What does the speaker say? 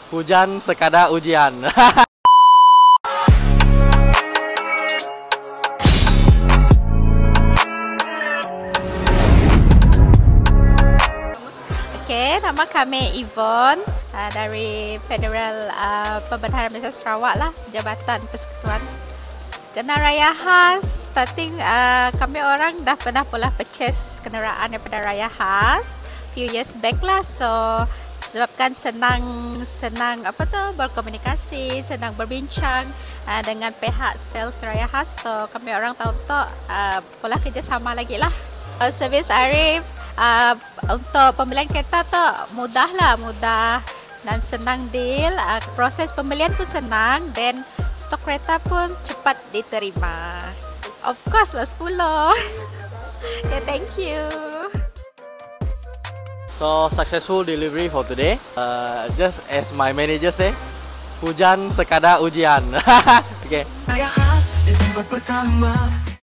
Hujan sekadar ujian. Okey, nama kami Yvonne dari Federal Pembenaran Malaysia Sarawak lah, Jabatan Persekutuan. Kenal raya khas, starting kami orang dah pernah pula purchase kenderaan daripada raya khas few years back lah. So sebabkan senang berkomunikasi, senang berbincang dengan pihak sales raya khas. So kami orang tahu pula kerjasama lagi lah. Servis Arif untuk pembelian kereta tu mudah dan senang deal. Proses pembelian pun senang dan stok kereta pun cepat diterima. Of course lah 10. Yeah, thank you. So successful delivery for today. Just as my manager say, hujan sekadar ujian. Okay.